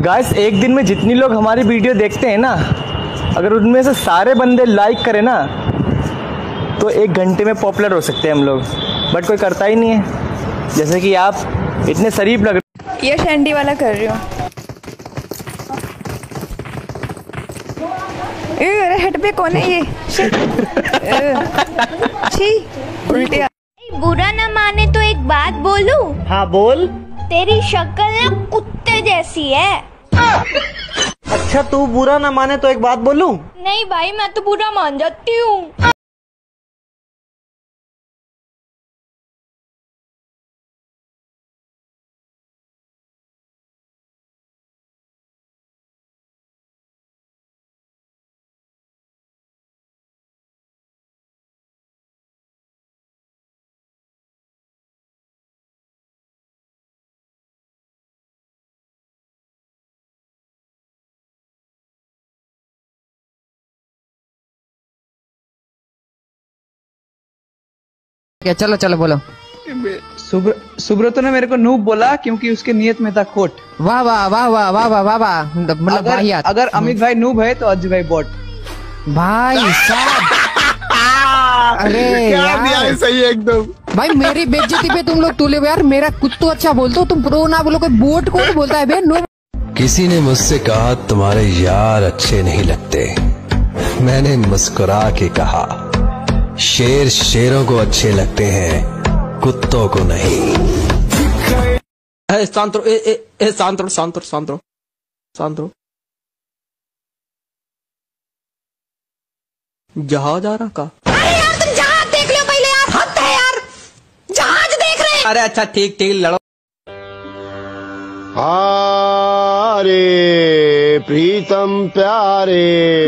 Guys एक दिन में जितनी लोग हमारी वीडियो देखते हैं ना, अगर उनमें से सारे बंदे लाइक करें ना तो 1 घंटे में पॉपुलर हो सकते हैं हम लोग, बट कोई करता ही नहीं है। जैसे कि आप इतने शरीफ लग रहे। ये शैंडी वाला कर रही हूँ। अरे हेड पे कौन है ये? छी उल्टे। बुरा न माने तो एक बात बोलूं? हाँ बोल। तेरी शक्ल ना कुत्ते जैसी है। अच्छा तू बुरा न माने तो एक बात बोलूं? नहीं भाई मैं तो बुरा मान जाती हूँ। क्या चलो चलो बोलो। सुब्रतो ने मेरे को नूब बोला क्योंकि उसके नियत में था खोट। वाह वाह वाह वाह वाह वाह वाह वाह, मतलब अगर अमित भाई नूब है तो अज्जू भाई बोट। भाई साहब अरे यार सही है एकदम। भाई मेरी बेइज्जती पे तुम लोग तुले यार। मेरा कुत्तो अच्छा बोलते हो तुम, प्रो ना बोलो। कोई बोट कौन बोलता है बे? नूब। किसी ने मुझसे कहा तुम्हारे यार अच्छे नहीं लगते। मैंने मुस्कुरा के कहा शेर शेरों को अच्छे लगते हैं, कुत्तों को नहीं। शांत रहो, शांत रहो, शांत रहो, शांत रहो, शांत रहो। जहाज आ रहा का? अरे यार तुम जहाज देख लो पहले यार। हद है यार, जहाज देख रहे हैं। अरे अच्छा ठीक ठीक लड़ो। अरे प्रीतम प्यारे।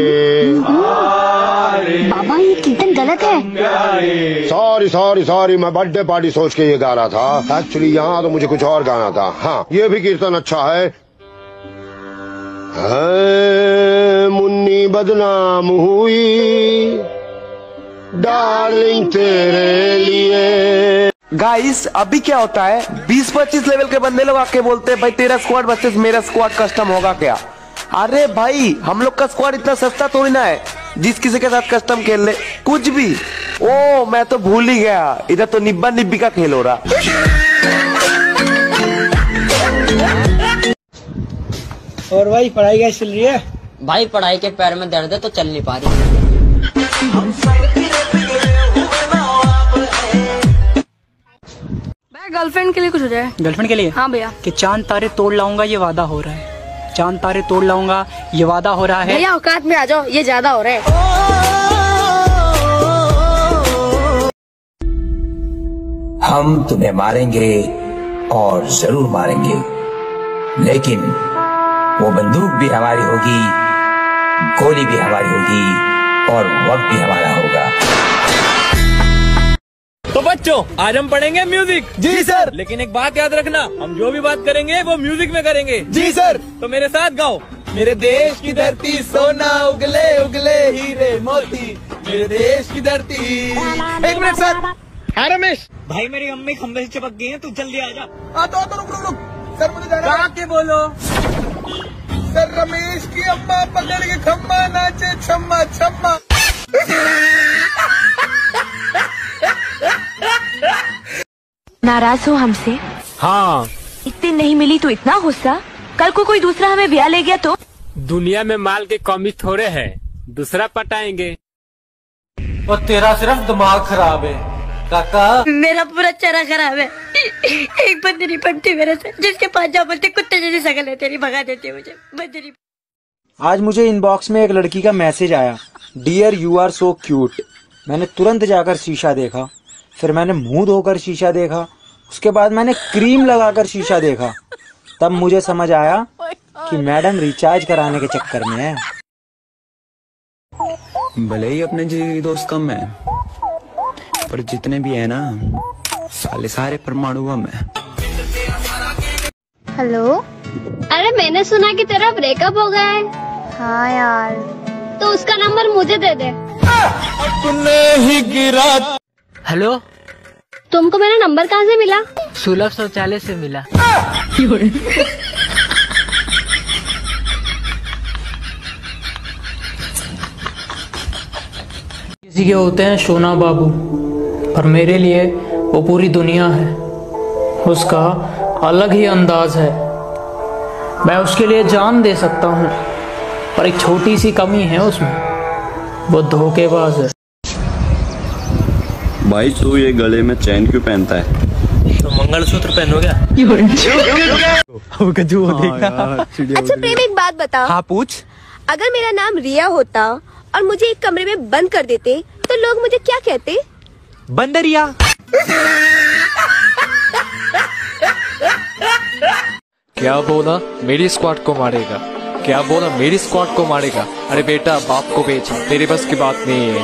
बाबा ये कीर्तन गलत है। सॉरी मैं बर्थडे पार्टी सोच के ये गा रहा था। एक्चुअली यहाँ तो मुझे कुछ और गाना था। हाँ ये भी कीर्तन अच्छा है। मुन्नी बदनाम हुई डार्लिंग तेरे लिए। गाइस अभी क्या होता है, 20-25 लेवल के बंदे लोग आके बोलते हैं भाई तेरा स्क्वाड वर्सेस मेरा स्क्वाड कस्टम होगा क्या? अरे भाई हम लोग का स्क्वाड इतना सस्ता थोड़ी ना है जिस किसी के साथ कस्टम खेल ले कुछ भी। ओ मैं तो भूल ही गया, इधर तो निब्बा निब्बी का खेल हो रहा। और भाई पढ़ाई कैसी चल रही है? भाई पढ़ाई के पैर में दर्द है तो चल नहीं पा रही। गर्लफ्रेंड के लिए कुछ हो जाए। गर्लफ्रेंड के लिए? हाँ भैया। कि चांद तारे तोड़ लाऊंगा ये वादा हो रहा है। चांद तारे तोड़ लाऊंगा ये वादा हो रहा है। भैया औकात में आ जाओ, ये ज्यादा हो रहा है। हम तुम्हें मारेंगे और जरूर मारेंगे, लेकिन वो बंदूक भी हमारी होगी, गोली भी हमारी होगी और वक्त भी हमारा होगा। तो बच्चों आज हम पढ़ेंगे म्यूजिक। जी सर। लेकिन एक बात याद रखना, हम जो भी बात करेंगे वो म्यूजिक में करेंगे। जी सर। तो मेरे साथ गाओ। मेरे देश की धरती सोना उगले उगले हीरे मोती, मेरे देश की धरती। 1 मिनट सर। हाँ रमेश भाई मेरी अम्मी खंबे से चिपक गई है, तू जल्दी आ जा। तो रुक सर, मुझे जाना है। के बोलो सर रमेश की अम्मा पकड़ के खम्मा नाचे छम्मा छम्मा। नाराज हो हमसे? हाँ। इतनी नहीं मिली तो इतना गुस्सा? कल को कोई दूसरा हमें ब्याह ले गया तो? दुनिया में माल के कमी थोड़े है, दूसरा पटाएंगे। और तेरा सिर्फ दिमाग खराब है काका। मेरा पूरा चेहरा खराब है। एक बंदी नहीं पड़ती मेरे से, जिसके पास जा बोलते कुत्ते जैसी शकल है तेरी, भगा देती है मुझे बंदी। आज मुझे इनबॉक्स में एक लड़की का मैसेज आया, dear you are so cute. मैंने तुरंत जाकर शीशा देखा, फिर मैंने मुंह धोकर शीशा देखा, उसके बाद मैंने क्रीम लगाकर शीशा देखा। तब मुझे समझ आया कि मैडम रिचार्ज कराने के चक्कर में है। भले ही अपने जी दोस्त कम है, पर जितने भी है ना साले सारे परमाणु बम है। हेलो। अरे मैंने सुना कि तेरा ब्रेकअप हो गया है। हाँ यार, तो उसका नंबर मुझे दे दे। नहीं गिरा। हेलो। तुमको मेरा नंबर कहाँ से मिला? सुलभ शौचालय से मिला। किसी के होते हैं सोना बाबू, पर मेरे लिए वो पूरी दुनिया है। उसका अलग ही अंदाज है। मैं उसके लिए जान दे सकता हूँ, पर एक छोटी सी कमी है उसमें, वो धोखेबाज है। भाई तू ये गले में चैन क्यों पहनता है? तो मंगलसूत्र पहनो क्या? अच्छा प्रेम, एक बात बता। हाँ पूछ। अगर मेरा नाम रिया होता और मुझे एक कमरे में बंद कर देते तो लोग मुझे क्या कहते? बंदरिया। क्या बोला? मेरी स्क्वाड को मारेगा? क्या बोला? मेरी स्क्वाड को मारेगा? अरे बेटा बाप को बेच, तेरे बस की बात नहीं है।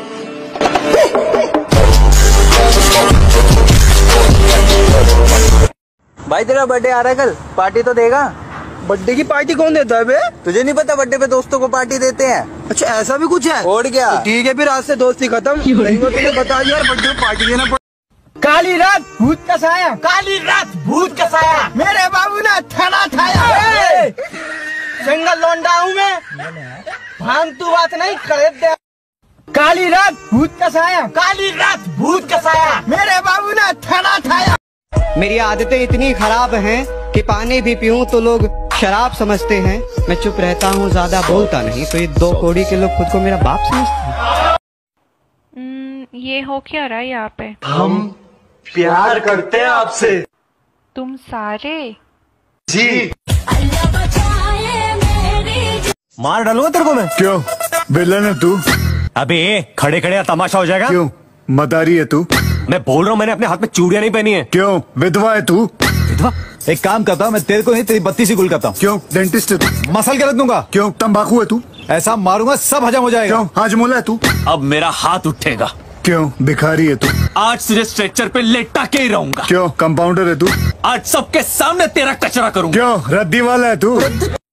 भाई तेरा बर्थडे आ रहा है कल, पार्टी तो देगा? बर्थडे की पार्टी कौन देता है बे? तुझे नहीं पता बर्थडे पे दोस्तों को पार्टी देते हैं? अच्छा ऐसा भी कुछ है? और क्या? तो ठीक है फिर आज से दोस्ती खत्म। नहीं वो तुझे बता यार, बर्थडे में पार्टी देना पड़। काली रात भूत का साया, काली रात भूत का साया, मेरे बाबू ने थाना थाया। जंगल लौंडा हूँ मैं, भांग तू बात नहीं करे दे। काली रात भूत का साया, काली रात भूत का साया, मेरे बाबू ने थाना थाया। मेरी आदतें इतनी खराब हैं कि पानी भी पीऊं तो लोग शराब समझते हैं। मैं चुप रहता हूँ, ज्यादा बोलता नहीं, तो ये 2 कौड़ी के लोग खुद को मेरा बाप समझते हैं। ये हो क्या रहा है यहाँ पे? हम प्यार करते हैं आपसे। तुम सारे? जी। मार डालूंगा तेरे को मैं। क्यों? विलन है तू? अबे खड़े खड़े तमाशा हो जाएगा। क्यों? मदारी है तू? मैं बोल रहा हूँ, मैंने अपने हाथ में चूड़ियां नहीं पहनी है। क्यों? विधवा है तू? विधवा? एक काम करता हूँ, मैं तेरे को नहीं तेरी बत्ती सी गुल करता हूँ। क्यों? डेंटिस्ट है तू? मसल के रख दूंगा। क्यों? तंबाकू है तू? ऐसा मारूंगा सब हजम हो जाएगा। क्यों? हाजमोला है तू? अब मेरा हाथ उठेगा। क्यों? भिखारी है तू? आज तुझे स्ट्रेचर पे लेटा के ही रहूंगा। क्यों? कंपाउंडर है तू? आज सबके सामने तेरा कचरा करूंगा। क्यों? रद्दी वाला है तू?